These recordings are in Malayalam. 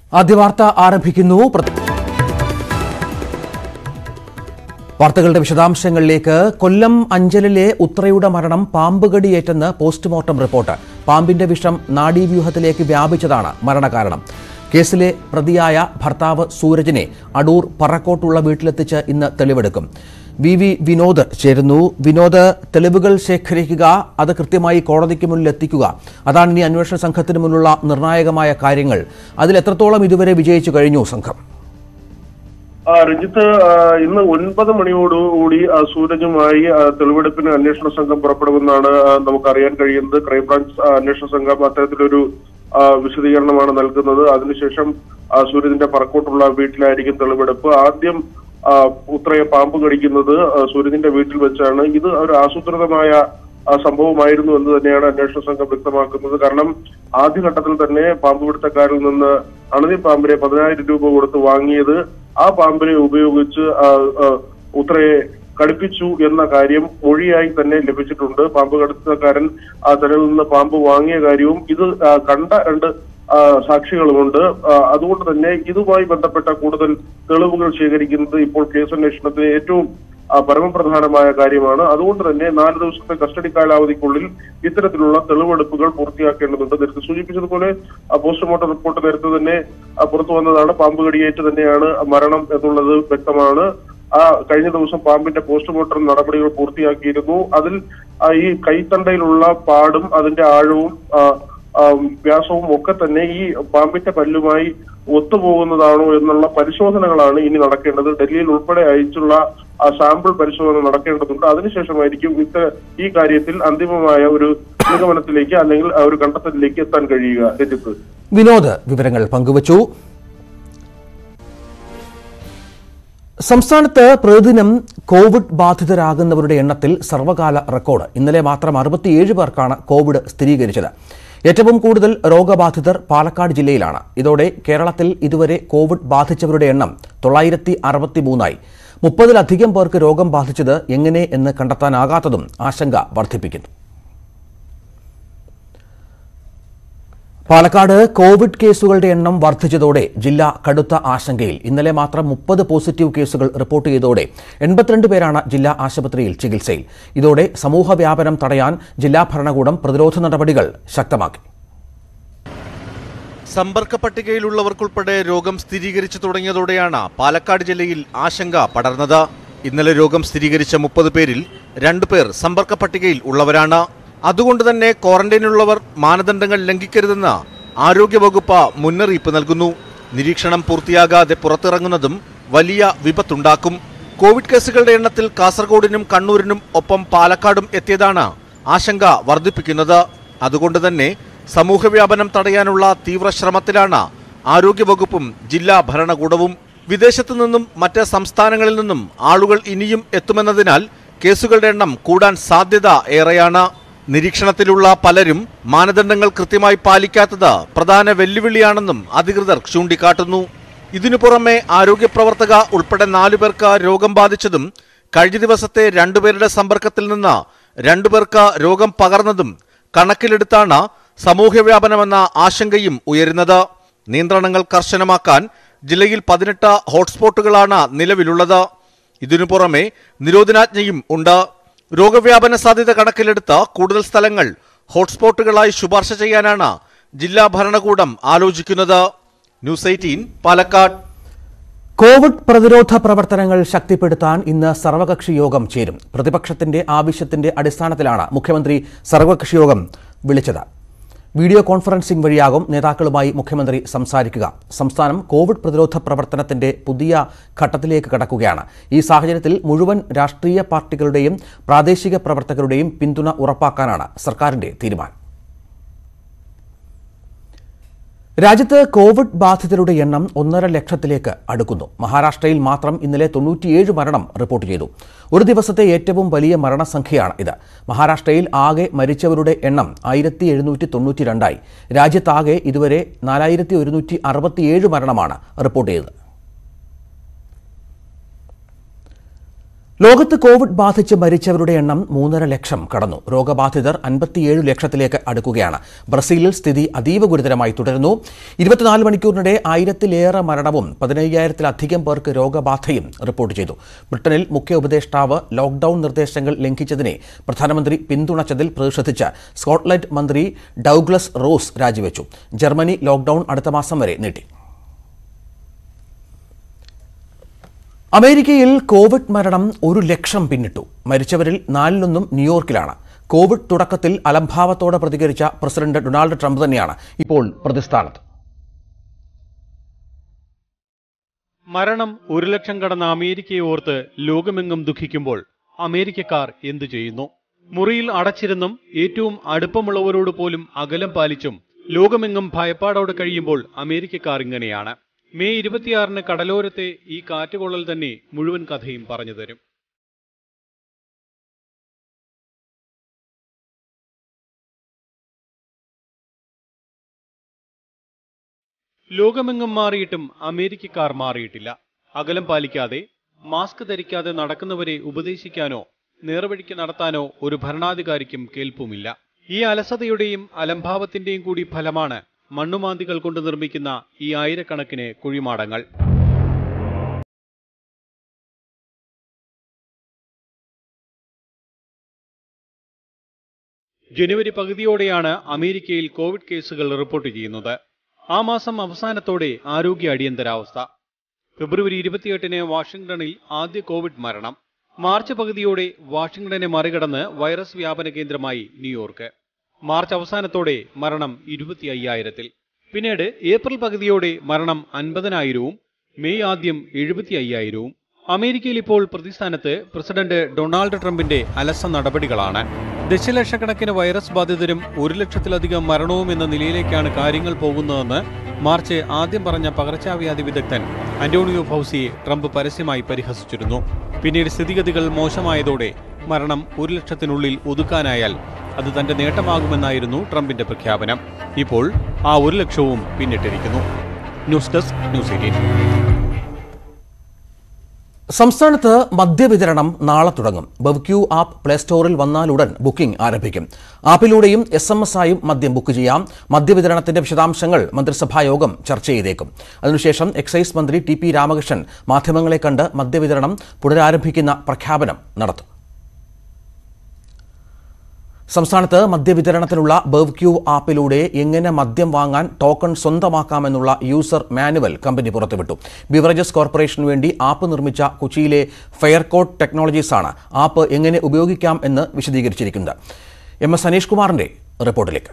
ആദ്യ വാർത്ത ആരംഭിക്കുന്നു. വാർത്തകളുടെ വിശദാംശങ്ങളിലേക്ക്. കൊല്ലം അഞ്ചലിലെ ഉത്രയുടെ മരണം പാമ്പ് കടിയേറ്റെന്ന് പോസ്റ്റ്മോർട്ടം റിപ്പോർട്ട്. പാമ്പിന്റെ വിഷം നാഡീവ്യൂഹത്തിലേക്ക് വ്യാപിച്ചതാണ് മരണകാരണം. കേസിലെ പ്രതിയായ ഭർത്താവ് സൂരജിനെ അടൂർ പറക്കോട്ടുള്ള വീട്ടിലെത്തിച്ച് ഇന്ന് തെളിവെടുക്കും. വി വിനോദ് ചേരുന്നു. വിനോദ്, തെളിവുകൾ ശേഖരിക്കുക, അത് കൃത്യമായി കോടതിക്ക് മുന്നിൽ എത്തിക്കുക, അതാണ് ഇനി അന്വേഷണ സംഘത്തിന് മുന്നിലുള്ള നിർണായകമായ കാര്യങ്ങൾ. അതിൽ എത്രത്തോളം ഇതുവരെ വിജയിച്ചു കഴിഞ്ഞു സംഘം? രഞ്ജിത്ത്, ഇന്ന് 9 മണിയോടുകൂടി സൂരജുമായി തെളിവെടുപ്പിന് അന്വേഷണ സംഘം പുറപ്പെടുമെന്നാണ് നമുക്കറിയാൻ കഴിയുന്നത്. ക്രൈംബ്രാഞ്ച് അന്വേഷണ സംഘം അത്തരത്തിലൊരു വിശദീകരണമാണ് നൽകുന്നത്. അതിനുശേഷം സൂരജിന്റെ പറക്കോട്ടുള്ള വീട്ടിലായിരിക്കും തെളിവെടുപ്പ്. ആദ്യം ഉത്രയെ പാമ്പ് കടിക്കുന്നത് സൂരജിന്റെ വീട്ടിൽ വെച്ചാണ്. ഇത് ഒരു ആസൂത്രിതമായ സംഭവമായിരുന്നു എന്ന് തന്നെയാണ് അന്വേഷണ സംഘം വ്യക്തമാക്കുന്നത്. കാരണം ആദ്യഘട്ടത്തിൽ തന്നെ പാമ്പ് പിടുത്തക്കാരിൽ നിന്ന് അണലി പാമ്പിനെ 10,000 രൂപ കൊടുത്ത് വാങ്ങിയത് ആ പാമ്പിനെ ഉപയോഗിച്ച് ഉത്രയെ കടിപ്പിച്ചു എന്ന കാര്യം മൊഴിയായി തന്നെ ലഭിച്ചിട്ടുണ്ട്. പാമ്പ് കടിത്തക്കാരൻ തന്നിൽ നിന്ന് പാമ്പ് വാങ്ങിയ കാര്യവും ഇത് കണ്ട 2 സാക്ഷികളുമുണ്ട്. അതുകൊണ്ട് തന്നെ ഇതുമായി ബന്ധപ്പെട്ട കൂടുതൽ തെളിവുകൾ ശേഖരിക്കുന്നത് ഇപ്പോൾ കേസന്വേഷണത്തിന് ഏറ്റവും പരമപ്രധാനമായ കാര്യമാണ്. അതുകൊണ്ട് തന്നെ 4 ദിവസത്തെ കസ്റ്റഡി കാലാവധിക്കുള്ളിൽ ഇത്തരത്തിലുള്ള തെളിവെടുപ്പുകൾ പൂർത്തിയാക്കേണ്ടതുണ്ട്. നേരത്തെ സൂചിപ്പിച്ചതുപോലെ പോസ്റ്റ്മോർട്ടം റിപ്പോർട്ട് നേരത്തെ തന്നെ പുറത്തു വന്നതാണ്. പാമ്പ് കടിയേറ്റ് തന്നെയാണ് മരണം എന്നുള്ളത് വ്യക്തമാണ്. കഴിഞ്ഞ ദിവസം പാമ്പിന്റെ പോസ്റ്റ്മോർട്ടം നടപടികൾ പൂർത്തിയാക്കിയിരുന്നു. അതിൽ ഈ കൈത്തണ്ടയിലുള്ള പാടും അതിന്റെ ആഴവും വ്യാസവും ഒക്കെ തന്നെ ഈ പാമ്പിന്റെ പല്ലുമായി ഒത്തുപോകുന്നതാണോ എന്നുള്ള പരിശോധനകളാണ് ഇനി നടക്കേണ്ടത്. ഡൽഹിയിൽ ഉൾപ്പെടെ അയച്ചുള്ള സാമ്പിൾ പരിശോധന നടക്കേണ്ടതുണ്ട്. അതിനുശേഷമായിരിക്കും ഈ കാര്യത്തിൽ അന്തിമമായ ഒരു നിഗമനത്തിലേക്ക് അല്ലെങ്കിൽ ഒരു കണ്ടെത്തലിലേക്ക് എത്താൻ കഴിയുക. രഞ്ജിത്ത്, വിനോദ് വിവരങ്ങൾ പങ്കുവച്ചു. സംസ്ഥാനത്ത് പ്രതിദിനം കോവിഡ് ബാധിതരാകുന്നവരുടെ എണ്ണത്തിൽ സർവകാല റെക്കോർഡ്. ഇന്നലെ മാത്രം 67 പേർക്കാണ് കോവിഡ് സ്ഥിരീകരിച്ചത്. ഏറ്റവും കൂടുതൽ രോഗബാധിതർ പാലക്കാട് ജില്ലയിലാണ്. ഇതോടെ കേരളത്തിൽ ഇതുവരെ കോവിഡ് ബാധിച്ചവരുടെ എണ്ണം 963 ആയി. 30-ലധികം പേർക്ക് രോഗം ബാധിച്ചത് എങ്ങനെ എന്ന് കണ്ടെത്താനാകാത്തതും ആശങ്ക വർദ്ധിപ്പിക്കുന്നു. പാലക്കാട് കോവിഡ് കേസുകളുടെ എണ്ണം വർദ്ധിച്ചതോടെ ജില്ല കടുത്ത ആശങ്കയിൽ. ഇന്നലെ മാത്രം 30 പോസിറ്റീവ് കേസുകൾ റിപ്പോർട്ട് ചെയ്തതോടെ 82 പേരാണ് ജില്ലാ ആശുപത്രിയിൽ ചികിത്സയിൽ. ഇതോടെ സമൂഹവ്യാപനം തടയാൻ ജില്ലാ ഭരണകൂടം പ്രതിരോധ നടപടികൾ ശക്തമാക്കി. സമ്പർക്ക പട്ടികയിലുള്ളവർക്കുൾപ്പെടെ രോഗം സ്ഥിരീകരിച്ചു തുടങ്ങിയതോടെയാണ് പാലക്കാട് ജില്ലയിൽ ആശങ്ക പടർന്നത്. ഇന്നലെ രോഗം സ്ഥിരീകരിച്ച 30 പേരിൽ 2 പേർ സമ്പർക്ക പട്ടികയിൽ ഉള്ളവരാണ്. അതുകൊണ്ട് തന്നെ ക്വാറന്റൈനിലുള്ളവർ മാനദണ്ഡങ്ങൾ ലംഘിക്കരുതെന്ന് ആരോഗ്യവകുപ്പ് മുന്നറിയിപ്പ് നൽകുന്നു. നിരീക്ഷണം പൂർത്തിയാകാതെ പുറത്തിറങ്ങുന്നതും വലിയ വിപത്തുണ്ടാക്കും. കോവിഡ് കേസുകളുടെ എണ്ണത്തിൽ കാസർഗോഡിനും കണ്ണൂരിനും ഒപ്പം പാലക്കാടും എത്തിയതാണ് ആശങ്ക വർദ്ധിപ്പിക്കുന്നത്. അതുകൊണ്ട് തന്നെ സമൂഹവ്യാപനം തടയാനുള്ള തീവ്ര ശ്രമത്തിലാണ് ആരോഗ്യവകുപ്പും ജില്ലാ ഭരണകൂടവും. വിദേശത്തു നിന്നും മറ്റ് സംസ്ഥാനങ്ങളിൽ നിന്നും ആളുകൾ ഇനിയും എത്തുമെന്നതിനാൽ കേസുകളുടെ എണ്ണം കൂടാൻ സാധ്യത ഏറെയാണ്. നിരീക്ഷണത്തിലുള്ള പലരും മാനദണ്ഡങ്ങൾ കൃത്യമായി പാലിക്കാത്തത് പ്രധാന വെല്ലുവിളിയാണെന്നും അധികൃതർ ചൂണ്ടിക്കാട്ടുന്നു. ഇതിനു പുറമെ ആരോഗ്യപ്രവർത്തക ഉൾപ്പെടെ 4 പേർക്ക് രോഗം ബാധിച്ചതും കഴിഞ്ഞ ദിവസത്തെ 2 പേരുടെ സമ്പർക്കത്തിൽ നിന്ന് 2 പേർക്ക് രോഗം പകർന്നതും കണക്കിലെടുത്താണ് സമൂഹവ്യാപനമെന്ന ആശങ്കയും ഉയരുന്നത്. നിയന്ത്രണങ്ങൾ കർശനമാക്കാൻ ജില്ലയിൽ 18 ഹോട്ട്സ്പോട്ടുകളാണ് നിലവിലുള്ളത്. ഇതിനു പുറമെ നിരോധനാജ്ഞയും ഉണ്ട്. രോഗവ്യാപന സാധ്യത കണക്കിലെടുത്ത് കൂടുതൽ സ്ഥലങ്ങൾ ഹോട്ട്സ്പോട്ടുകളായി ശുപാർശ ചെയ്യാനാണ് ജില്ലാ ഭരണകൂടം ആലോചിക്കുന്നത്. ന്യൂസ് 18 പാലക്കാട്. കോവിഡ് പ്രതിരോധ പ്രവർത്തനങ്ങൾ ശക്തിപ്പെടുത്താൻ ഇന്ന് സർവകക്ഷി യോഗം ചേരും. പ്രതിപക്ഷത്തിന്റെ ആവശ്യത്തിന്റെ അടിസ്ഥാനത്തിലാണ് മുഖ്യമന്ത്രി സർവകക്ഷി യോഗം വിളിച്ചത്. വീഡിയോ കോൺഫറൻസിംഗ് വഴിയാകും നേതാക്കളുമായി മുഖ്യമന്ത്രി സംസാരിക്കുക. സംസ്ഥാനം കോവിഡ് പ്രതിരോധ പ്രവർത്തനത്തിന്റെ പുതിയ ഘട്ടത്തിലേക്ക് കടക്കുകയാണ്. ഈ സാഹചര്യത്തിൽ മുഴുവൻ രാഷ്ട്രീയ പാർട്ടികളുടെയും പ്രാദേശിക പ്രവർത്തകരുടെയും പിന്തുണ ഉറപ്പാക്കാനാണ് സർക്കാരിന്റെ തീരുമാനം. രാജ്യത്ത് കോവിഡ് ബാധിതരുടെ എണ്ണം 1.5 ലക്ഷത്തിലേക്ക് അടുക്കുന്നു. മഹാരാഷ്ട്രയിൽ മാത്രം ഇന്നലെ 97 മരണം റിപ്പോർട്ട് ചെയ്തു. ഒരു ദിവസത്തെ ഏറ്റവും വലിയ മരണസംഖ്യയാണ് ഇത്. മഹാരാഷ്ട്രയിൽ ആകെ മരിച്ചവരുടെ എണ്ണം 1792 ആയി. രാജ്യത്താകെ ഇതുവരെ 4167 മരണമാണ് റിപ്പോർട്ട് ചെയ്തത്. ലോകത്ത് കോവിഡ് ബാധിച്ച് മരിച്ചവരുടെ എണ്ണം 3.5 ലക്ഷം കടന്നു. രോഗബാധിതർ 57 ലക്ഷത്തിലേക്ക് അടുക്കുകയാണ്. ബ്രസീലിൽ സ്ഥിതി അതീവ ഗുരുതരമായി തുടരുന്നു. 24 മണിക്കൂറിനിടെ 1000-ലേറെ മരണവും 15,000-ലധികം പേർക്ക് രോഗബാധയും റിപ്പോർട്ട് ചെയ്തു. ബ്രിട്ടനിൽ മുഖ്യ ഉപദേഷ്ടാവ് ലോക്ഡൌൺ നിർദ്ദേശങ്ങൾ ലംഘിച്ചതിനെ പ്രധാനമന്ത്രി പിന്തുണച്ചതിൽ പ്രതിഷേധിച്ച് സ്കോട്ട്ലൻഡ് മന്ത്രി ഡൌഗ്ലസ് റോസ് രാജിവെച്ചു. ജർമ്മനി ലോക്ഡൌൺ അടുത്ത മാസം വരെ നീട്ടി. അമേരിക്കയിൽ കോവിഡ് മരണം 1 ലക്ഷം പിന്നിട്ടു. മരിച്ചവരിൽ 4 ന്യൂയോർക്കിലാണ്. കോവിഡ് തുടക്കത്തിൽ അലംഭാവത്തോടെ പ്രതികരിച്ച പ്രസിഡന്റ് ഡൊണാൾഡ് ട്രംപ് തന്നെയാണ് ഇപ്പോൾ പ്രതിസ്ഥാനത്ത്. മരണം 1 ലക്ഷം കടന്ന അമേരിക്കയെ ഓർത്ത് ലോകമെങ്ങും ദുഃഖിക്കുമ്പോൾ അമേരിക്കക്കാർ എന്തു ചെയ്യുന്നു? മുറിയിൽ അടച്ചിരുന്നും ഏറ്റവും അടുപ്പമുള്ളവരോട് പോലും അകലം പാലിച്ചും ലോകമെങ്ങും ഭയപ്പാടോടെ കഴിയുമ്പോൾ അമേരിക്കക്കാർ ഇങ്ങനെയാണ്. മെയ് 26-ന് കടലോരത്തെ ഈ കാറ്റുകൊള്ളൽ തന്നെ മുഴുവൻ കഥയും പറഞ്ഞു തരും. ലോകമെങ്ങും മാറിയിട്ടും അമേരിക്കക്കാർ മാറിയിട്ടില്ല. അകലം പാലിക്കാതെ, മാസ്ക് ധരിക്കാതെ നടക്കുന്നവരെ ഉപദേശിക്കാനോ നേർവഴിക്ക് നടത്താനോ ഒരു ഭരണാധികാരിക്കും കേൾപ്പുമില്ല. ഈ അലസതയുടെയും അലംഭാവത്തിന്റെയും കൂടി ഫലമാണ് മണ്ണുമാന്തികൾ കൊണ്ട് നിർമ്മിക്കുന്ന ഈ ആയിരക്കണക്കിന് കുഴിമാടങ്ങൾ. ജനുവരി പകുതിയോടെയാണ് അമേരിക്കയിൽ കോവിഡ് കേസുകൾ റിപ്പോർട്ട് ചെയ്യുന്നത്. ആ മാസം അവസാനത്തോടെ ആരോഗ്യ അടിയന്തരാവസ്ഥ. ഫെബ്രുവരി 28-ന് വാഷിംഗ്ടണിൽ ആദ്യ കോവിഡ് മരണം. മാർച്ച് പകുതിയോടെ വാഷിംഗ്ടനെ മറികടന്ന് വൈറസ് വ്യാപന കേന്ദ്രമായി ന്യൂയോർക്ക്. മാർച്ച് അവസാനത്തോടെ മരണം 25,000-ൽ. പിന്നീട് ഏപ്രിൽ പകുതിയോടെ മരണം 50,000-ഉം മെയ് ആദ്യം 75,000-ഉം. അമേരിക്കയിൽ ഇപ്പോൾ പ്രതിസ്ഥാനത്ത് പ്രസിഡന്റ് ഡൊണാൾഡ് ട്രംപിന്റെ അലസ നടപടികളാണ്. ദശലക്ഷക്കണക്കിന് വൈറസ് ബാധിതരും 1 ലക്ഷത്തിലധികം മരണവും എന്ന നിലയിലേക്കാണ് കാര്യങ്ങൾ പോകുന്നതെന്ന് മാർച്ച് ആദ്യം പറഞ്ഞ പകർച്ചവ്യാധി വിദഗ്ധൻ അന്റോണിയോ ഫൗസിയെ ട്രംപ് പരസ്യമായി പരിഹസിച്ചിരുന്നു. പിന്നീട് സ്ഥിതിഗതികൾ മോശമായതോടെ മരണം 1 ലക്ഷത്തിനുള്ളിൽ ഒതുക്കാനായാൽ അത് തന്റെ നേട്ടമാകുമെന്നായിരുന്നു ട്രംപിന്റെ പ്രഖ്യാപനം. ഇപ്പോൾ ആ 1 ലക്ഷവും പിന്നിട്ടിരിക്കുന്നു. News desk, news 18. സംസ്ഥാനത്ത് മദ്യവിതരണം നാളെ തുടങ്ങും. ബെവ്ക്യൂ ആപ്പ് പ്ലേ സ്റ്റോറിൽ വന്നാലുടൻ ബുക്കിംഗ് ആരംഭിക്കും. ആപ്പിലൂടെയും SMS ആയും മദ്യം ബുക്ക് ചെയ്യാം. മദ്യവിതരണത്തിന്റെ വിശദാംശങ്ങൾ മന്ത്രിസഭായോഗം ചർച്ച ചെയ്തേക്കും. അതിനുശേഷം എക്സൈസ് മന്ത്രി TP രാമകൃഷ്ണൻ മാധ്യമങ്ങളെ കണ്ട് മദ്യവിതരണം പുനരാരംഭിക്കുന്ന പ്രഖ്യാപനം നടത്തും. സംസ്ഥാനത്ത് മദ്യവിതരണത്തിനുള്ള ബെവ്ക്യൂ ആപ്പിലൂടെ എങ്ങനെ മദ്യം വാങ്ങാൻ ടോക്കൺ സ്വന്തമാക്കാമെന്നുള്ള യൂസർ മാനുവൽ കമ്പനി പുറത്തുവിട്ടു. ബിവറേജസ് കോർപ്പറേഷനു വേണ്ടി ആപ്പ് നിർമ്മിച്ച കൊച്ചിയിലെ ഫെയർകോട്ട് ടെക്നോളജീസാണ് ആപ്പ് എങ്ങനെ ഉപയോഗിക്കാം എന്ന് വിശദീകരിച്ചിരിക്കുന്നത്. MS അനീഷ് കുമാറിന്റെ റിപ്പോർട്ടിലേക്ക്.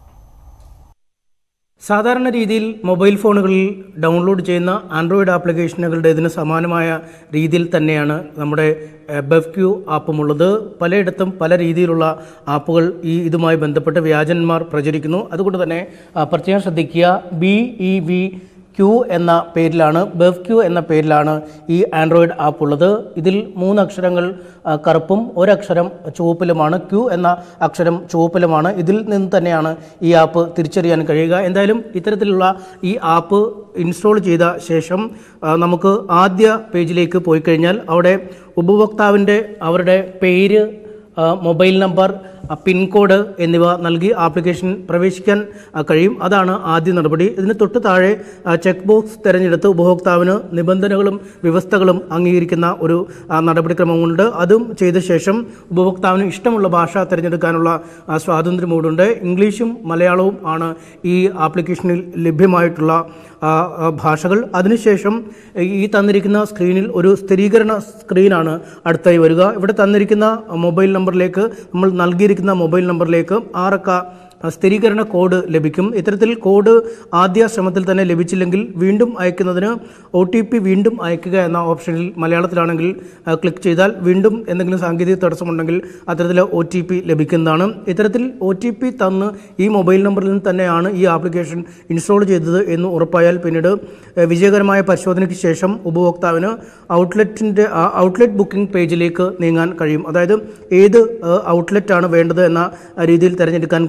സാധാരണ രീതിയിൽ മൊബൈൽ ഫോണുകളിൽ ഡൗൺലോഡ് ചെയ്യുന്ന ആൻഡ്രോയിഡ് ആപ്ലിക്കേഷനുകളുടെ ഇതിന് സമാനമായ രീതിയിൽ തന്നെയാണ് നമ്മുടെ ബെവ്ക്യൂ ആപ്പുമുള്ളത്. പലയിടത്തും പല രീതിയിലുള്ള ആപ്പുകൾ ഇതുമായി ബന്ധപ്പെട്ട് വ്യാജന്മാർ പ്രചരിക്കുന്നു. അതുകൊണ്ട് തന്നെ പ്രത്യേകം ശ്രദ്ധിക്കുക. BEVQ എന്ന പേരിലാണ്, ബെവ്ക്യൂ എന്ന പേരിലാണ് ഈ ആൻഡ്രോയിഡ് ആപ്പ് ഉള്ളത്. ഇതിൽ 3 അക്ഷരങ്ങൾ കറുപ്പും 1 അക്ഷരം ചുവപ്പിലുമാണ്. Q എന്ന അക്ഷരം ചുവപ്പിലുമാണ്. ഇതിൽ നിന്ന് തന്നെയാണ് ഈ ആപ്പ് തിരിച്ചറിയാൻ കഴിയുക. എന്തായാലും ഇത്തരത്തിലുള്ള ഈ ആപ്പ് ഇൻസ്റ്റാൾ ചെയ്ത ശേഷം നമുക്ക് ആദ്യ പേജിലേക്ക് പോയി കഴിഞ്ഞാൽ അവിടെ ഉപഭോക്താവിൻ്റെ അവരുടെ പേര്, മൊബൈൽ നമ്പർ, പിൻകോഡ് എന്നിവ നൽകി ആപ്ലിക്കേഷൻ പ്രവേശിക്കാൻ കഴിയും. അതാണ് ആദ്യ നടപടി. ഇതിന് തൊട്ട് താഴെ ചെക്ക് ബോക്സ് തിരഞ്ഞെടുത്ത് ഉപഭോക്താവിന് നിബന്ധനകളും വ്യവസ്ഥകളും അംഗീകരിക്കുന്ന ഒരു നടപടിക്രമമുണ്ട്. അതും ചെയ്ത ശേഷം ഉപഭോക്താവിന് ഇഷ്ടമുള്ള ഭാഷ തിരഞ്ഞെടുക്കാനുള്ള സ്വാതന്ത്ര്യമുണ്ട്. ഇംഗ്ലീഷും മലയാളവും ആണ് ഈ ആപ്ലിക്കേഷനിൽ ലഭ്യമായിട്ടുള്ള ഭാഷകൾ. അതിനുശേഷം ഈ തന്നിരിക്കുന്ന സ്ക്രീനിൽ ഒരു സ്ഥിരീകരണ സ്ക്രീനാണ് അടുത്തായി വരിക. ഇവിടെ തന്നിരിക്കുന്ന മൊബൈൽ നമ്പറിലേക്ക്, നമ്മൾ നൽകിയിരിക്കുന്ന മൊബൈൽ നമ്പറിലേക്ക് 6 അക്ക സ്ഥിരീകരണ കോഡ് ലഭിക്കും. ഇത്തരത്തിൽ കോഡ് ആദ്യ ശ്രമത്തിൽ തന്നെ ലഭിച്ചില്ലെങ്കിൽ വീണ്ടും അയക്കുന്നതിന് OTP വീണ്ടും അയക്കുക എന്ന ഓപ്ഷനിൽ മലയാളത്തിലാണെങ്കിൽ ക്ലിക്ക് ചെയ്താൽ വീണ്ടും എന്തെങ്കിലും സാങ്കേതിക തടസ്സമുണ്ടെങ്കിൽ അത്തരത്തിൽ OTP ലഭിക്കുന്നതാണ്. ഇത്തരത്തിൽ OTP തന്ന് ഈ മൊബൈൽ നമ്പറിൽ നിന്ന് തന്നെയാണ് ഈ ആപ്ലിക്കേഷൻ ഇൻസ്റ്റാൾ ചെയ്തത് എന്ന് ഉറപ്പായാൽ പിന്നീട് വിജയകരമായ പരിശോധനയ്ക്ക് ശേഷം ഉപഭോക്താവിന് ഔട്ട്ലെറ്റ് ബുക്കിംഗ് പേജിലേക്ക് നീങ്ങാൻ കഴിയും. അതായത് ഏത് ഔട്ട്ലെറ്റാണ് വേണ്ടത് എന്ന രീതിയിൽ തിരഞ്ഞെടുക്കാൻ കഴിയുന്ന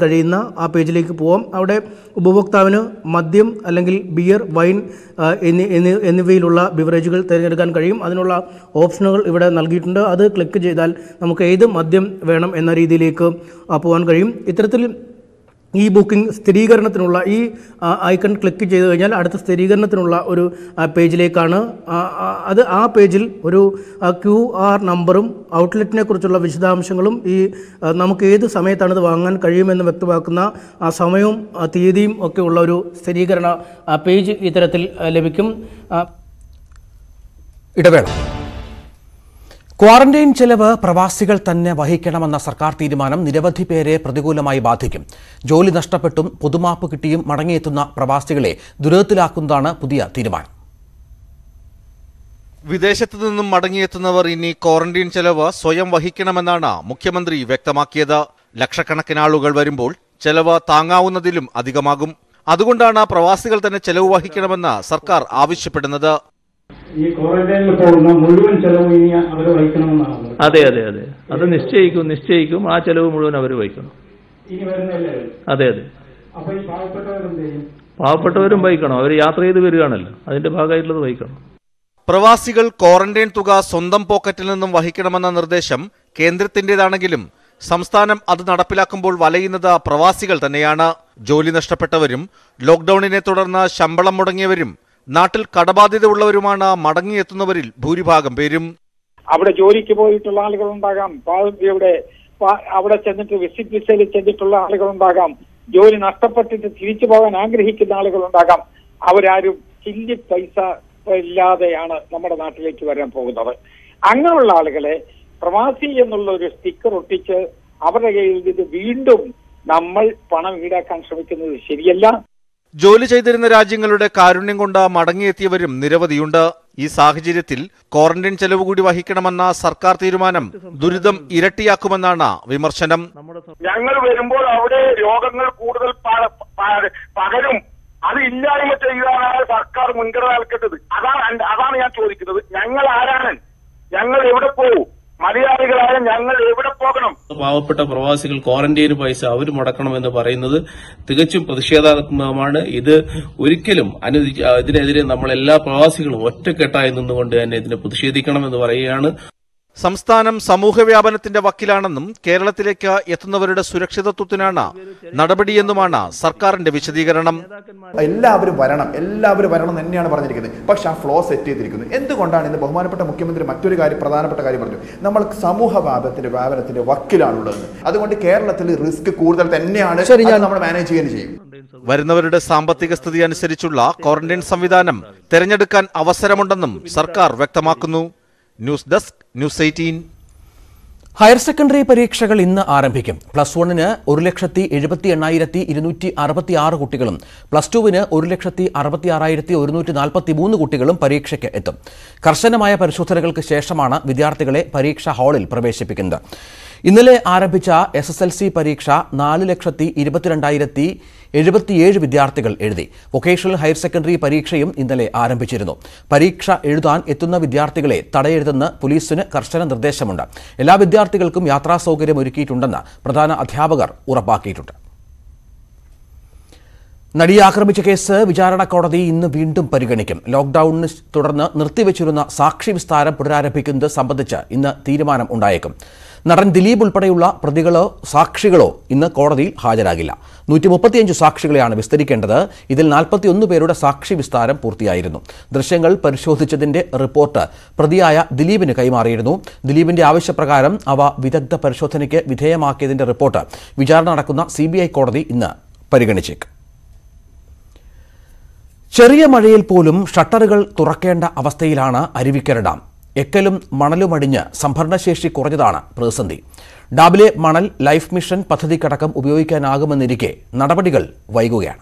ആ പേജിലേക്ക് പോവാം. അവിടെ ഉപഭോക്താവിന് മദ്യം അല്ലെങ്കിൽ ബിയർ, വൈൻ എന്നിവയിലുള്ള ബിവറേജുകൾ തിരഞ്ഞെടുക്കാൻ കഴിയും. അതിനുള്ള ഓപ്ഷനുകൾ ഇവിടെ നൽകിയിട്ടുണ്ട്. അത് ക്ലിക്ക് ചെയ്താൽ നമുക്ക് ഏത് മദ്യം വേണം എന്ന രീതിയിലേക്ക് പോകാൻ കഴിയും. ഇത്തരത്തിൽ ഈ ബുക്കിംഗ് സ്ഥിരീകരണത്തിനുള്ള ഈ ഐക്കൺ ക്ലിക്ക് ചെയ്ത് കഴിഞ്ഞാൽ അടുത്ത സ്ഥിരീകരണത്തിനുള്ള ഒരു പേജിലേക്കാണ്. ആ പേജിൽ ഒരു QR നമ്പറും ഔട്ട്ലെറ്റിനെ കുറിച്ചുള്ള വിശദാംശങ്ങളും നമുക്ക് ഏത് സമയത്താണ് ഇത് വാങ്ങാൻ കഴിയുമെന്ന് വ്യക്തമാക്കുന്ന സമയവും തീയതിയും ഒക്കെ ഉള്ള ഒരു സ്ഥിരീകരണ പേജ് ഇത്തരത്തിൽ ലഭിക്കും. ഇടവേള. ക്വാറന്റൈൻ ചെലവ് പ്രവാസികൾ തന്നെ വഹിക്കണമെന്ന സർക്കാർ തീരുമാനം നിരവധി പേരെ പ്രതികൂലമായി ബാധിക്കും. ജോലി നഷ്ടപ്പെട്ടും പൊതുമാപ്പ് കിട്ടിയും മടങ്ങിയെത്തുന്ന പ്രവാസികളെ ദുരിതത്തിലാക്കുന്നതാണ് പുതിയ തീരുമാനം. വിദേശത്തു നിന്നും മടങ്ങിയെത്തുന്നവർ ഇനി ക്വാറന്റൈൻ ചെലവ് സ്വയം വഹിക്കണമെന്നാണ് മുഖ്യമന്ത്രി വ്യക്തമാക്കിയത്. ലക്ഷക്കണക്കിന് ആളുകൾ വരുമ്പോൾ ചെലവ് താങ്ങാവുന്നതിലും അധികമാകും. അതുകൊണ്ടാണ് പ്രവാസികൾ തന്നെ ചെലവ് വഹിക്കണമെന്ന് സർക്കാർ ആവശ്യപ്പെടുന്നത്. ഈ ക്വാറന്റൈനിൽ പോകുന്ന മുഴുവൻ ചെലവും ഇനി അവർ വഹിക്കണമെന്നാണ്. അതെ അതെ അതെ, അത് നിശ്ചയിക്കും. ആ ചെലവ് മുഴുവൻ അവർ വഹിക്കണം. ഇനി വരുന്നല്ലേ? അതെ അതെ. അപ്പൊ ഈ പാവപ്പെട്ടവരെന്ത് ചെയ്യും? പാവപ്പെട്ടവരും വഹിക്കണം. അവർ യാത്ര ചെയ്ത് വരികയാണല്ലോ, അതിന്റെ ഭാഗമായിട്ടുള്ളത് വഹിക്കണം. പ്രവാസികൾ ക്വാറന്റൈൻ തുക സ്വന്തം പോക്കറ്റിൽ നിന്നും വഹിക്കണമെന്ന നിർദ്ദേശം കേന്ദ്രത്തിന്റേതാണെങ്കിലും സംസ്ഥാനം അത് നടപ്പിലാക്കുമ്പോൾ വലയുന്നത് പ്രവാസികൾ തന്നെയാണ്. ജോലി നഷ്ടപ്പെട്ടവരും ലോക്ഡൌണിനെ തുടർന്ന് ശമ്പളം മുടങ്ങിയവരും നാട്ടിൽ കടബാധ്യത ഉള്ളവരുമാണ് മടങ്ങിയെത്തുന്നവരിൽ ഭൂരിഭാഗം പേരും. അവിടെ ജോലിക്ക് പോയിട്ടുള്ള ആളുകളുണ്ടാകാം, അവിടെ ചെന്നിട്ട് വിസിറ്റ് വിസയിൽ ചെന്നിട്ടുള്ള ആളുകളുണ്ടാകാം, ജോലി നഷ്ടപ്പെട്ടിട്ട് തിരിച്ചു പോകാൻ ആഗ്രഹിക്കുന്ന ആളുകളുണ്ടാകാം. അവരാരും ചില്ലി പൈസ ഇല്ലാതെയാണ് നമ്മുടെ നാട്ടിലേക്ക് വരാൻ പോകുന്നത്. അങ്ങനെയുള്ള ആളുകളെ പ്രവാസി എന്നുള്ള ഒരു സ്റ്റിക്കർ ഒട്ടിച്ച് അവരുടെ കയ്യിൽ ഇത് വീണ്ടും നമ്മൾ പണം ഈടാക്കാൻ ശ്രമിക്കുന്നത് ശരിയല്ല. ജോലി ചെയ്തിരുന്ന രാജ്യങ്ങളുടെ കാരുണ്യം കൊണ്ട് മടങ്ങിയെത്തിയവരും നിരവധിയുണ്ട്. ഈ സാഹചര്യത്തിൽ ക്വാറന്റൈൻ ചെലവ് കൂടി വഹിക്കണമെന്ന സർക്കാർ തീരുമാനം ദുരിതം ഇരട്ടിയാക്കുമെന്നാണ് വിമർശനം. ഞങ്ങൾ വരുമ്പോൾ അവിടെ രോഗങ്ങൾ കൂടുതൽ പകരും. അത് ഇല്ലായ്മ ചെയ്യാനാണ് സർക്കാർ മുൻഗണന നൽകേണ്ടത്. അതാണ് ഞാൻ ചോദിക്കുന്നത്. ഞങ്ങൾ ആരാണ്? ഞങ്ങൾ എവിടെ പോകും? മലയാളികളായ ഞങ്ങൾ എവിടെ പോകണം? പാവപ്പെട്ട പ്രവാസികൾ ക്വാറന്റൈന് പൈസ അവർ മുടക്കണമെന്ന് പറയുന്നത് തികച്ചും പ്രതിഷേധാത്മകമാണ്. ഇത് ഒരിക്കലും ഇതിനെതിരെ നമ്മളെല്ലാ പ്രവാസികളും ഒറ്റക്കെട്ടായി നിന്നുകൊണ്ട് തന്നെ ഇതിനെ പ്രതിഷേധിക്കണമെന്ന് പറയുകയാണ്. സംസ്ഥാനം സമൂഹവ്യാപനത്തിന്റെ വക്കിലാണെന്നും കേരളത്തിലേക്ക് എത്തുന്നവരുടെ സുരക്ഷിതത്വത്തിനാണ് നടപടിയെന്നുമാണ് സർക്കാരിന്റെ വിശദീകരണം. എല്ലാവരും വരണം തന്നെയാണ് പറഞ്ഞിരിക്കുന്നത്. പക്ഷെ ആ ഫ്ലോ സെറ്റ് ചെയ്തിരിക്കുന്നു. എന്തുകൊണ്ടാണ് ഇന്ന് ബഹുമാനപ്പെട്ട മുഖ്യമന്ത്രി മറ്റൊരു പ്രധാനപ്പെട്ട കാര്യം പറഞ്ഞു, നമ്മൾ സമൂഹ വ്യാപനത്തിന്റെ വക്കിലാണുള്ളത്. അതുകൊണ്ട് കേരളത്തിൽ റിസ്ക് കൂടുതൽ തന്നെയാണ്, നമ്മൾ മാനേജ് ചെയ്യാൻ ചെയ്യും. വരുന്നവരുടെ സാമ്പത്തിക സ്ഥിതി അനുസരിച്ചുള്ള ക്വാറന്റൈൻ സംവിധാനം തെരഞ്ഞെടുക്കാൻ അവസരമുണ്ടെന്നും സർക്കാർ വ്യക്തമാക്കുന്നു. News desk, news 18. Higher secondary പരീക്ഷകൾ ഇന്ന് ആരംഭിക്കും. പ്ലസ് 1-ന് 1,78,266 കുട്ടികളും പ്ലസ് 2-ന് 1,66,143 കുട്ടികളും പരീക്ഷയ്ക്ക് എത്തും. കർശനമായ പരിശോധനകൾക്ക് ശേഷമാണ് വിദ്യാർത്ഥികളെ പരീക്ഷാ ഹാളിൽ പ്രവേശിപ്പിക്കുന്നത്. ഇന്നലെ ആരംഭിച്ച SSLC പരീക്ഷ 4,22,077 വിദ്യാർത്ഥികൾ എഴുതി. വൊക്കേഷണൽ ഹയർ സെക്കൻഡറി പരീക്ഷയും ഇന്നലെ ആരംഭിച്ചിരുന്നു. പരീക്ഷ എഴുതാൻ എത്തുന്ന വിദ്യാർത്ഥികളെ തടയരുതെന്ന് പോലീസിന് കർശന നിർദ്ദേശമുണ്ട്. എല്ലാ വിദ്യാർത്ഥികൾക്കും യാത്രാ സൗകര്യം ഒരുക്കിയിട്ടുണ്ടെന്ന് പ്രധാന അധ്യാപകർ ഉറപ്പാക്കിയിട്ടുണ്ട്. നടിയെ ആക്രമിച്ച കേസ് വിചാരണ കോടതി ഇന്ന് വീണ്ടും പരിഗണിക്കും. ലോക്ഡൌണിനെ തുടർന്ന് നിർത്തിവച്ചിരുന്ന സാക്ഷി വിസ്താരം പുനരാരംഭിക്കുന്നത് സംബന്ധിച്ച് ഇന്ന് തീരുമാനം ഉണ്ടായേക്കും. നടൻ ദിലീപ് ഉൾപ്പെടെയുള്ള പ്രതികളോ സാക്ഷികളോ ഇന്ന് കോടതിയിൽ ഹാജരാകില്ല. 135 സാക്ഷികളെയാണ് വിസ്തരിക്കേണ്ടത്. ഇതിൽ 41 പേരുടെ സാക്ഷി വിസ്താരം പൂർത്തിയായിരുന്നു. ദൃശ്യങ്ങൾ പരിശോധിച്ചതിന്റെ റിപ്പോർട്ട് പ്രതിയായ ദിലീപിന് കൈമാറിയിരുന്നു. ദിലീപിന്റെ ആവശ്യപ്രകാരം അവ വിദഗ്ധ പരിശോധനയ്ക്ക് വിധേയമാക്കിയതിന്റെ റിപ്പോർട്ട് വിചാരണ നടക്കുന്ന CBI കോടതി ഇന്ന് പരിഗണിച്ചേക്കും. ചെറിയ മഴയിൽ പോലും ഷട്ടറുകൾ തുറക്കേണ്ട അവസ്ഥയിലാണ് അരുവിക്കര ഡാം. എക്കലും മണലുമടിഞ്ഞ് സംഭരണശേഷി കുറഞ്ഞതാണ് പ്രതിസന്ധി. ഡാമിലെ മണൽ ലൈഫ് മിഷൻ പദ്ധതിക്കടക്കം ഉപയോഗിക്കാനാകുമെന്നിരിക്കെ നടപടികൾ വൈകുകയാണ്.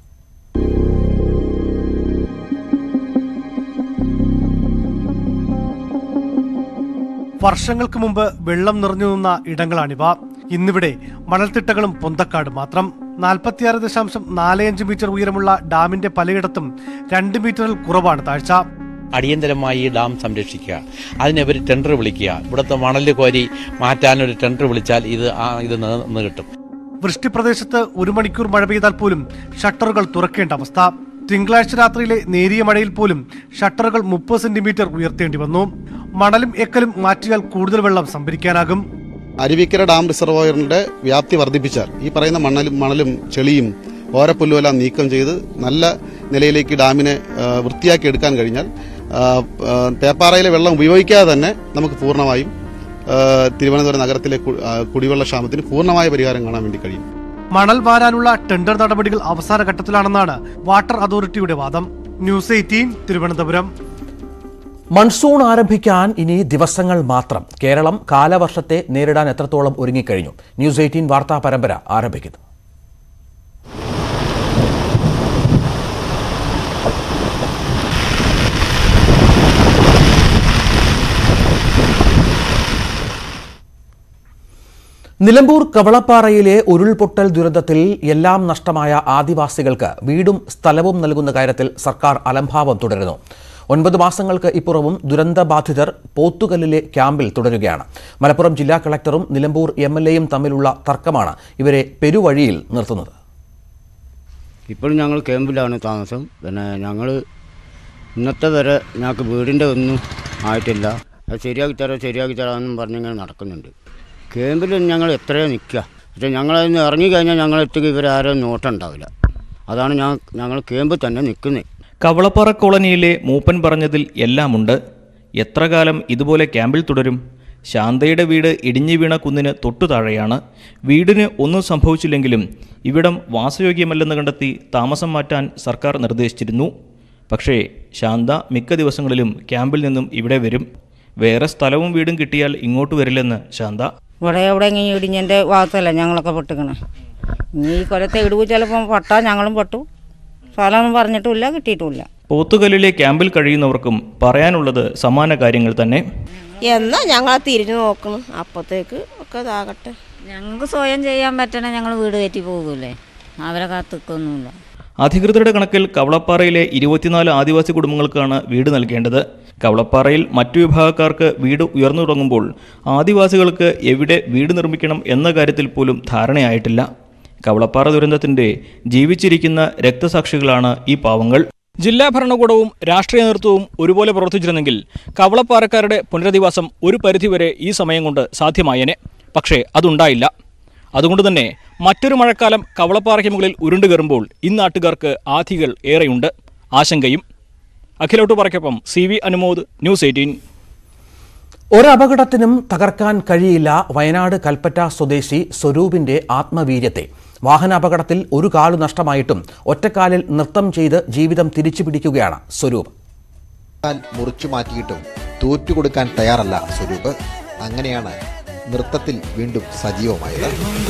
വർഷങ്ങൾക്ക് മുമ്പ് വെള്ളം നിറഞ്ഞു നിന്ന ഇടങ്ങളാണിവ. ഇന്നിവിടെ മണൽത്തിട്ടകളും പൊന്തക്കാട് മാത്രം. 46.45 മീറ്റർ ഉയരമുള്ള ഡാമിന്റെ പലയിടത്തും 2 മീറ്ററിൽ കുറവാണ് താഴ്ച. അടിയന്തരമായി ഈ ഡാം സംരക്ഷിക്കുക, അതിനവർ ടെൻഡർ വിളിക്കുക. ഇവിടുത്തെ മണൽ കോരി മാറ്റാനൊരു ടെൻഡർ വിളിച്ചാൽ ഇത് നിന്ന് കിട്ടും. വൃഷ്ടിപ്രദേശത്ത് 1 മണിക്കൂർ മഴ പെയ്താൽ പോലും ഷട്ടറുകൾ തുറക്കേണ്ട അവസ്ഥ. തിങ്കളാഴ്ച രാത്രിയിലെ നേരിയ മഴയിൽ പോലും ഷട്ടറുകൾ 30 സെന്റിമീറ്റർ ഉയർത്തേണ്ടി വന്നു. മണലും എക്കലും മാറ്റിയാൽ കൂടുതൽ വെള്ളം സംഭരിക്കാനാകും. അരുവിക്കര ഡാം റിസർവോയറിന്റെ വ്യാപ്തി വർദ്ധിപ്പിച്ചാൽ ഈ പറയുന്ന മണലും ചെളിയും ഓരപ്പുല്ലുമെല്ലാം നീക്കം ചെയ്ത് നല്ല നിലയിലേക്ക് ഡാമിനെ വൃത്തിയാക്കി എടുക്കാൻ കഴിഞ്ഞാൽ പേപ്പാറയിലെ വെള്ളം ഉപയോഗിക്കാതെ തന്നെ നമുക്ക് പൂർണ്ണമായും തിരുവനന്തപുരം നഗരത്തിലെ കുടിവെള്ള ക്ഷാമത്തിന് പൂർണ്ണമായ പരിഹാരം കാണാൻ വേണ്ടി കഴിയും. മണൽ വാരാനുള്ള ടെൻഡർ നടപടികൾ അവസാന ഘട്ടത്തിലാണെന്നാണ് വാട്ടർ അതോറിറ്റിയുടെ വാദം. ന്യൂസ് 18 തിരുവനന്തപുരം. മൺസൂൺ ആരംഭിക്കാൻ ഇനി ദിവസങ്ങൾ മാത്രം. കേരളം കാലവർഷത്തെ നേരിടാൻ എത്രത്തോളം ഒരുങ്ങിക്കഴിഞ്ഞു? ന്യൂസ് 18 വാർത്താ പരമ്പര ആരംഭിക്കുന്നു. നിലമ്പൂർ കവളപ്പാറയിലെ ഉരുൾപൊട്ടൽ ദുരന്തത്തിൽ എല്ലാം നഷ്ടമായ ആദിവാസികൾക്ക് വീടും സ്ഥലവും നൽകുന്ന കാര്യത്തിൽ സർക്കാർ അലംഭാവം തുടരുന്നു. 9 മാസങ്ങൾക്ക് ഇപ്പുറവും ദുരന്തബാധിതർ പോത്തുകല്ലിലെ ക്യാമ്പിൽ തുടരുകയാണ്. മലപ്പുറം ജില്ലാ കളക്ടറും നിലമ്പൂർ MLAയും തമ്മിലുള്ള തർക്കമാണ് ഇവരെ പെരുവഴിയിൽ നിർത്തുന്നത്. ഇപ്പോൾ ഞങ്ങൾ ക്യാമ്പിലാണ് താമസം. പിന്നെ ഞങ്ങൾ ഇന്നത്തെ വരെ ഞങ്ങൾക്ക് വീടിൻ്റെ ഒന്നും ആയിട്ടില്ല. അത് ശരിയാക്കി തരാമെന്നും പറഞ്ഞിങ്ങനെ നടക്കുന്നുണ്ട്. ക്യാമ്പിൽ ഞങ്ങൾ എത്രയോ നിൽക്കുക. പക്ഷേ ഞങ്ങളതിന് ഇറങ്ങിക്കഴിഞ്ഞാൽ ഞങ്ങളെത്തുക ഇവരാരും നോട്ടുണ്ടാവില്ല. അതാണ് ഞങ്ങൾ ക്യാമ്പിൽ തന്നെ നിൽക്കുന്നത്. കവളപ്പാറ കോളനിയിലെ മൂപ്പൻ പറഞ്ഞതിൽ എല്ലാമുണ്ട്. എത്ര കാലം ഇതുപോലെ ക്യാമ്പിൽ തുടരും? ശാന്തയുടെ വീട് ഇടിഞ്ഞു വീണ കുന്നിന് തൊട്ടു താഴെയാണ്. വീടിന് ഒന്നും സംഭവിച്ചില്ലെങ്കിലും ഇവിടം വാസയോഗ്യമല്ലെന്ന് കണ്ടെത്തി താമസം മാറ്റാൻ സർക്കാർ നിർദ്ദേശിച്ചിരുന്നു. പക്ഷേ ശാന്ത മിക്ക ദിവസങ്ങളിലും ക്യാമ്പിൽ നിന്നും ഇവിടെ വരും. വേറെ സ്ഥലവും വീടും കിട്ടിയാൽ ഇങ്ങോട്ട് വരില്ലെന്ന് ശാന്ത. ഇവിടെ എവിടെ ഇങ്ങനെ ഇടിഞ്ഞതിൻ്റെ ഭാഗത്തല്ല ഞങ്ങളൊക്കെ പെട്ടിക്കണം. ഇനി ഈ കൊല്ലത്തെ ഇടിവ് ചിലപ്പം പെട്ടാൽ ഞങ്ങളും പെട്ടു. സ്ഥലമൊന്നും പറഞ്ഞിട്ടുമില്ല, കിട്ടിയിട്ടുമില്ല. പോത്തുകല്ലിലെ ക്യാമ്പിൽ കഴിയുന്നവർക്കും പറയാനുള്ളത് സമാന കാര്യങ്ങൾ തന്നെ. എന്നാ ഞങ്ങൾ തിരിഞ്ഞു നോക്കണം, അപ്പത്തേക്ക് ഒക്കെ ഇതാകട്ടെ. ഞങ്ങൾക്ക് സ്വയം ചെയ്യാൻ പറ്റണേ ഞങ്ങൾ വീട് കയറ്റി പോകൂലേ, അവരെ കാത്തിക്കൊന്നുമില്ല. അധികൃതരുടെ കണക്കിൽ കവളപ്പാറയിലെ 24 ആദിവാസി കുടുംബങ്ങൾക്കാണ് വീട് നൽകേണ്ടത്. കവളപ്പാറയിൽ മറ്റു വിഭാഗക്കാർക്ക് വീട് ഉയർന്നു തുടങ്ങുമ്പോൾ ആദിവാസികൾക്ക് എവിടെ വീട് നിർമ്മിക്കണം എന്ന കാര്യത്തിൽ പോലും ധാരണയായിട്ടില്ല. കവളപ്പാറ ദുരന്തത്തിന്റെ ജീവിച്ചിരിക്കുന്ന രക്തസാക്ഷികളാണ് ഈ പാവങ്ങൾ. ജില്ലാ ഭരണകൂടവും രാഷ്ട്രീയ നേതൃത്വവും ഒരുപോലെ പ്രവർത്തിച്ചിരുന്നെങ്കിൽ കവളപ്പാറക്കാരുടെ പുനരധിവാസം ഒരു പരിധിവരെ ഈ സമയം കൊണ്ട് സാധ്യമായേനെ. പക്ഷേ അതുണ്ടായില്ല. അതുകൊണ്ട് തന്നെ മറ്റൊരു മഴക്കാലം കവളപ്പാറയ്ക്ക് മുകളിൽ ഉരുണ്ടുകയറുമ്പോൾ ഇന്നാട്ടുകാർക്ക് ആധികൾ ഏറെയുണ്ട്, ആശങ്കയും. അഖിലോട്ടുപാറയ്ക്കൊപ്പം CV അനുമോദ്, ന്യൂസ് 18. ഒരപകടത്തിനും തകർക്കാൻ കഴിയില്ല വയനാട് കൽപ്പറ്റ സ്വദേശി സ്വരൂപിന്റെ ആത്മവീര്യത്തെ. വാഹനാപകടത്തിൽ ഒരു കാലു നഷ്ടമായിട്ടും ഒറ്റക്കാലിൽ നൃത്തം ചെയ്ത് ജീവിതം തിരിച്ചുപിടിക്കുകയാണ് സ്വരൂപ്. മുറിച്ചു മാറ്റിയിട്ടും തോറ്റുകൊടുക്കാൻ തയ്യാറല്ല സ്വരൂപ്. അങ്ങനെയാണ് നൃത്തത്തിൽ വീണ്ടും സജീവമായത്.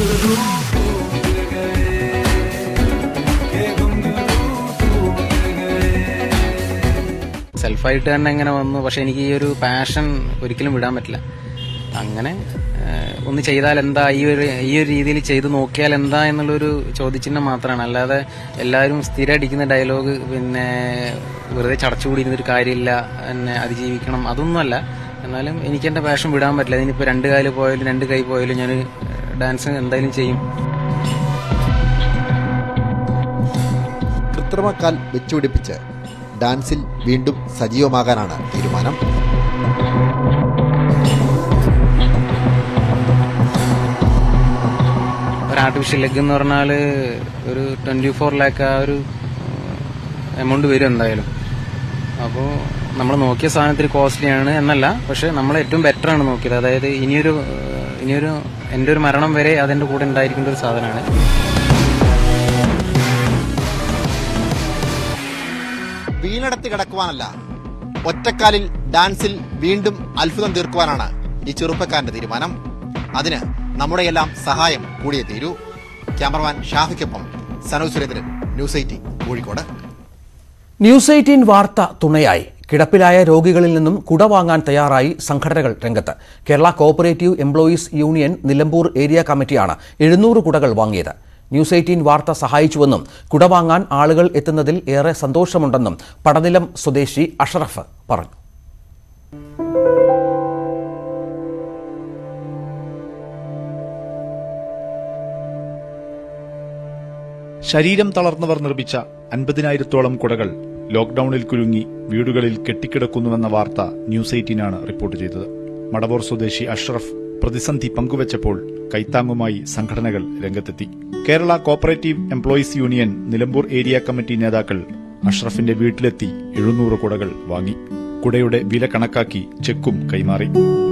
സെൽഫായിട്ട് തന്നെ ഇങ്ങനെ വന്നു. പക്ഷെ എനിക്ക് ഈ ഒരു പാഷൻ ഒരിക്കലും വിടാൻ പറ്റില്ല. അങ്ങനെ ഒന്ന് ചെയ്താൽ എന്താ, ഈ ഒരു രീതിയിൽ ചെയ്ത് നോക്കിയാൽ എന്താ എന്നുള്ളൊരു ചോദ്യചിഹ്നം മാത്രമാണ്. അല്ലാതെ എല്ലാവരും സ്ഥിരം അടിക്കുന്ന ഡയലോഗ് പിന്നെ വെറുതെ ചടച്ചുകൂടി ഇരുന്നൊരു കാര്യമില്ല, എന്നെ അതിജീവിക്കണം, അതൊന്നുമല്ല. എന്നാലും എനിക്ക് എൻ്റെ പാഷൻ വിടാൻ പറ്റില്ല. ഇതിനിപ്പോൾ 2 കാല് പോയാലും 2 കൈ പോയാലും ഞാൻ ഡാൻസ് എന്തായാലും ചെയ്യും. കൃത്രിമക്കാൽ വെച്ചുപിടിപ്പിച്ച് ഡാൻസിൽ വീണ്ടും സജീവമാകാനാണ് തീരുമാനം. ഒരു ആർട്ടിഫിഷ്യൽ ലെഗ് എന്ന് പറഞ്ഞാൽ ഒരു 24 lakh ആ ഒരു എമൗണ്ട് വരും എന്തായാലും. അപ്പോൾ നമ്മൾ നോക്കിയ സാധനത്തിൽ കോസ്റ്റ്ലിയാണ് എന്നല്ല, പക്ഷെ നമ്മൾ ഏറ്റവും ബെറ്ററാണ് നോക്കിയത്. അതായത് ഇനിയൊരു എൻ്റെ ഒരു മരണം വരെ അതെൻ്റെ കൂടെ ഉണ്ടായിരിക്കേണ്ട ഒരു സാധനമാണ്. വീണടത്ത് കിടക്കുവാനല്ല, ഒറ്റക്കാലിൽ ഡാൻസിൽ വീണ്ടും അത്ഭുതം തീർക്കുവാനാണ് ഈ ചെറുപ്പക്കാരന്റെ തീരുമാനം. അതിന് നമ്മുടെയെല്ലാം സഹായം കൂടിയേ തീരൂ. ക്യാമറമാൻ ഷാഫിക്കൊപ്പം സനോ സുരേന്ദ്രൻ, ന്യൂസ് 18 കോഴിക്കോട്. ന്യൂസ് 18 വാർത്ത തുണയായി. കിടപ്പിലായ രോഗികളിൽ നിന്നും കുട വാങ്ങാൻ തയ്യാറായി സംഘടനകൾ രംഗത്ത്. Kerala cooperative employees union Nilambur area കമ്മിറ്റിയാണ് 700 കുടകൾ വാങ്ങിയത്. ന്യൂസ് 18 വാർത്ത സഹായിച്ചുവെന്നും കുട വാങ്ങാൻ ആളുകൾ എത്തുന്നതിൽ ഏറെ സന്തോഷമുണ്ടെന്നും പടനിലം സ്വദേശി അഷറഫ് പറഞ്ഞു. ശരീരം തളർന്നവർ നിർമ്മിച്ച 50,000-ഓളം കുടകൾ ലോക്ഡൌണിൽ കുരുങ്ങി വീടുകളിൽ കെട്ടിക്കിടക്കുന്നുവെന്ന വാർത്ത ന്യൂസ് 18 റിപ്പോർട്ട് ചെയ്തത്. മടവൂർ സ്വദേശി അഷ്റഫ് പ്രതിസന്ധി പങ്കുവച്ചപ്പോൾ കൈത്താങ്ങുമായി സംഘടനകൾ രംഗത്തെത്തി. Kerala cooperative employees union Nilambur area committee നേതാക്കൾ അഷ്റഫിന്റെ വീട്ടിലെത്തി 700 കുടകൾ വാങ്ങി. കുടയുടെ വില കണക്കാക്കി ചെക്കും കൈമാറി.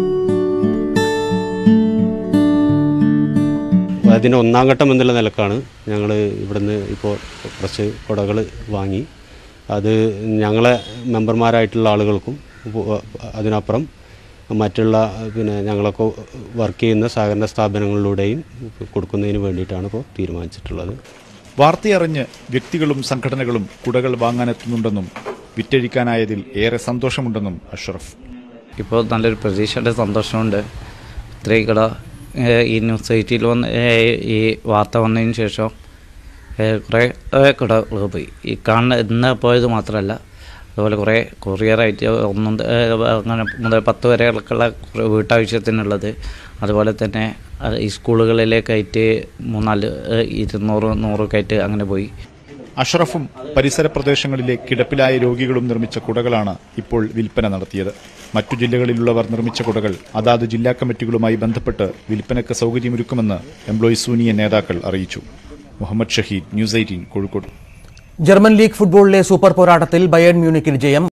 അതിന് ഒന്നാം ഘട്ടം എന്നുള്ള നിലക്കാണ് ഞങ്ങൾ ഇവിടുന്ന് ഇപ്പോൾ കുറച്ച് കുടകൾ വാങ്ങി. അത് ഞങ്ങളെ മെമ്പർമാരായിട്ടുള്ള ആളുകൾക്കും അതിനപ്പുറം മറ്റുള്ള ഞങ്ങളൊക്കെ വർക്ക് ചെയ്യുന്ന സഹകരണ സ്ഥാപനങ്ങളിലൂടെയും കൊടുക്കുന്നതിന് വേണ്ടിയിട്ടാണ് ഇപ്പോൾ തീരുമാനിച്ചിട്ടുള്ളത്. വാർത്തയറിഞ്ഞ് വ്യക്തികളും സംഘടനകളും കുടകൾ വാങ്ങാനെത്തുന്നുണ്ടെന്നും വിറ്റഴിക്കാനായതിൽ ഏറെ സന്തോഷമുണ്ടെന്നും അഷ്റഫ്. ഇപ്പോൾ നല്ലൊരു പ്രതീക്ഷയുടെ സന്തോഷമുണ്ട്. ഇത്രയും കട ഈ ന്യൂസ് 18 വന്ന് ഈ വാർത്ത വന്നതിന് ശേഷം കുറേ കടകൾ പോയി. ഈ കാണുന്ന ഇന്ന് പോയത് മാത്രമല്ല, അതുപോലെ കുറേ കൊറിയറായിട്ട് അങ്ങനെ മുതൽ 10 വരെയൊക്കെയുള്ള വീട്ടാവശ്യത്തിനുള്ളത്, അതുപോലെ തന്നെ ഈ സ്കൂളുകളിലേക്കായിട്ട് 200-100 ആയിട്ട് അങ്ങനെ പോയി. അഷ്റഫും പരിസര പ്രദേശങ്ങളിലെ കിടപ്പിലായ രോഗികളും നിർമ്മിച്ച കുടകളാണ് ഇപ്പോൾ വിൽപ്പന നടത്തിയത്. മറ്റു ജില്ലകളിലുള്ളവർ നിർമ്മിച്ച കുടകൾ അതാത് ജില്ലാ കമ്മിറ്റികളുമായി ബന്ധപ്പെട്ട് വിൽപ്പനയ്ക്ക് സൗകര്യമൊരുക്കുമെന്ന് എംപ്ലോയീസ് യൂണിയൻ നേതാക്കൾ അറിയിച്ചു. Muhammad Shaheed, news 18, Kozhikode. German league ഫുട്ബോളിലെ സൂപ്പർ പോരാട്ടത്തിൽ ബയേൺ മ്യൂണിക്കിന് ജയം.